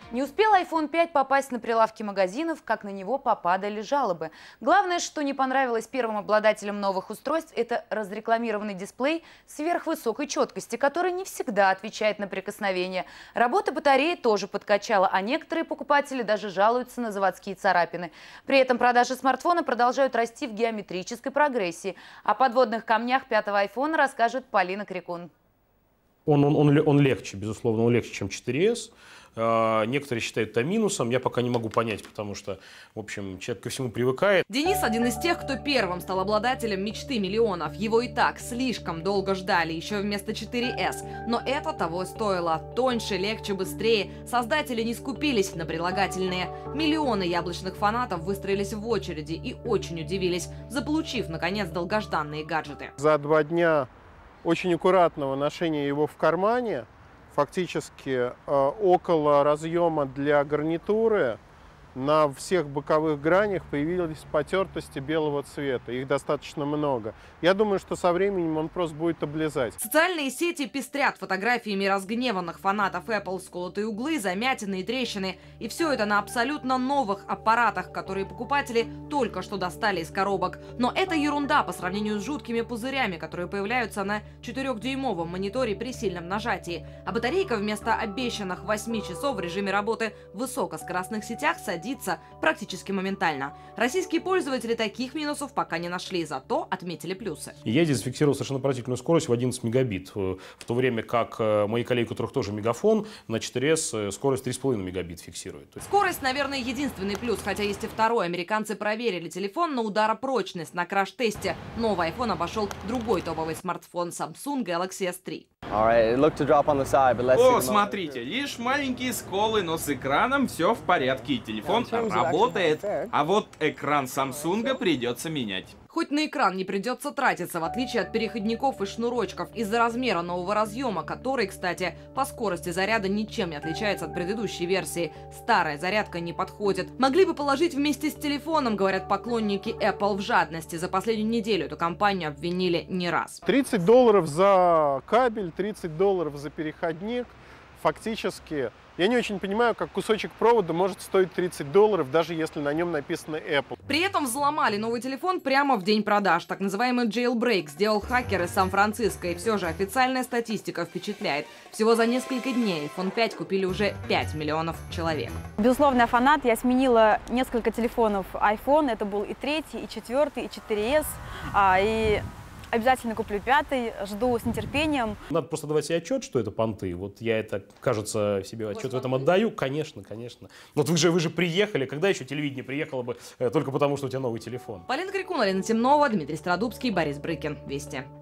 Не успел iPhone 5 попасть на прилавки магазинов, как на него попадали жалобы. Главное, что не понравилось первым обладателям новых устройств, это разрекламированный дисплей сверхвысокой четкости, который не всегда отвечает на прикосновение. Работа батареи тоже подкачала, а некоторые покупатели даже жалуются на заводские царапины. При этом продажи смартфона продолжают расти в геометрической прогрессии. О подводных камнях пятого iPhone расскажет Полина Крикун. Он легче, безусловно, он легче, чем 4S. Некоторые считают это минусом, я пока не могу понять, потому что, в общем, человек ко всему привыкает. Денис один из тех, кто первым стал обладателем мечты миллионов. Его и так слишком долго ждали, еще вместо 4S. Но это того стоило. Тоньше, легче, быстрее. Создатели не скупились на прилагательные. Миллионы яблочных фанатов выстроились в очереди и очень удивились, заполучив, наконец, долгожданные гаджеты. За 2 дня очень аккуратного ношения его в кармане, фактически около разъема для гарнитуры, на всех боковых гранях появились потертости белого цвета. Их достаточно много. Я думаю, что со временем он просто будет облезать. Социальные сети пестрят фотографиями разгневанных фанатов Apple, сколотые углы, замятины и трещины. И все это на абсолютно новых аппаратах, которые покупатели только что достали из коробок. Но это ерунда по сравнению с жуткими пузырями, которые появляются на 4-дюймовом мониторе при сильном нажатии. А батарейка вместо обещанных 8 часов в режиме работы в высокоскоростных сетях садится практически моментально. Российские пользователи таких минусов пока не нашли, зато отметили плюсы. Я здесь зафиксировал совершенно поразительную скорость в 11 мегабит, в то время как мои коллеги, у которых тоже мегафон, на 4S скорость 3,5 мегабит фиксирует. Скорость, наверное, единственный плюс, хотя есть и второй. Американцы проверили телефон на ударопрочность на краш-тесте. Новый iPhone обошел другой топовый смартфон Samsung Galaxy S3. О, смотрите, лишь маленькие сколы, но с экраном все в порядке, и телефон работает. А вот экран Samsung придется менять. Хоть на экран не придется тратиться, в отличие от переходников и шнурочков, из-за размера нового разъема, который, кстати, по скорости заряда ничем не отличается от предыдущей версии. Старая зарядка не подходит. Могли бы положить вместе с телефоном, говорят поклонники Apple в жадности. За последнюю неделю эту компанию обвинили не раз. $30 за кабель, $30 за переходник. Фактически, я не очень понимаю, как кусочек провода может стоить $30, даже если на нем написано Apple. При этом взломали новый телефон прямо в день продаж. Так называемый jailbreak сделал хакер из Сан-Франциско. И все же официальная статистика впечатляет. Всего за несколько дней iPhone 5 купили уже 5 миллионов человек. Безусловно, я фанат. Я сменила несколько телефонов iPhone. Это был и 3, и 4, и 4S. И обязательно куплю 5-й, жду с нетерпением. Надо просто давать себе отчет, что это понты. Вот я это, кажется, себе отчет в этом отдаю. Конечно, конечно. Вот вы же приехали. Когда еще телевидение приехало бы только потому, что у тебя новый телефон? Полина Крикун, Алина Темнова, Дмитрий Страдубский, Борис Брыкин. Вести.